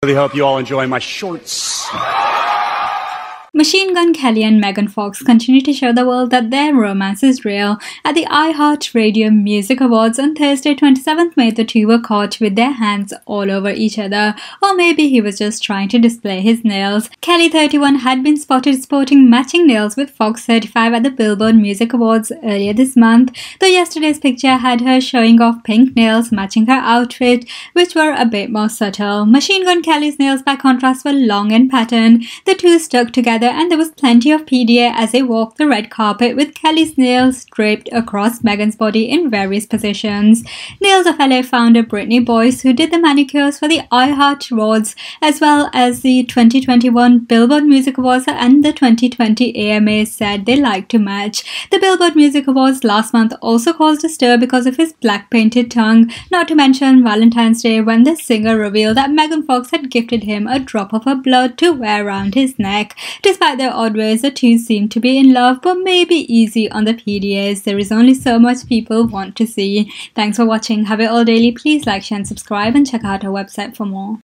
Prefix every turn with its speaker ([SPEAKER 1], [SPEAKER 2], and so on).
[SPEAKER 1] Really hope you all enjoy my shorts.
[SPEAKER 2] Machine Gun Kelly and Megan Fox continue to show the world that their romance is real. At the iHeartRadio Music Awards on Thursday, 27th May, the two were caught with their hands all over each other. Or maybe he was just trying to display his nails. Kelly, 31, had been spotted sporting matching nails with Fox, 35, at the Billboard Music Awards earlier this month, though yesterday's picture had her showing off pink nails matching her outfit, which were a bit more subtle. Machine Gun Kelly's nails, by contrast, were long and patterned. The two stuck together, and there was plenty of PDA as they walked the red carpet, with Kelly's nails draped across Megan's body in various positions. Nails of LA founder Brittany Boyce, who did the manicures for the iHeart Awards, as well as the 2021 Billboard Music Awards and the 2020 AMAs, said they like to match. The Billboard Music Awards last month also caused a stir because of his black painted tongue, not to mention Valentine's Day, when the singer revealed that Megan Fox had gifted him a drop of her blood to wear around his neck. Despite their odd ways, the two seem to be in love, but maybe easy on the PDAs. There is only so much people want to see. Thanks for watching. Have it all daily. Please like, share and subscribe, and check out our website for more.